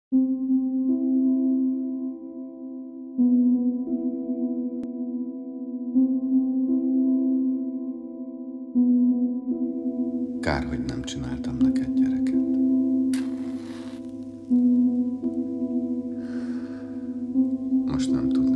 Kár, hogy nem csináltam neked gyereket. Most nem tudom.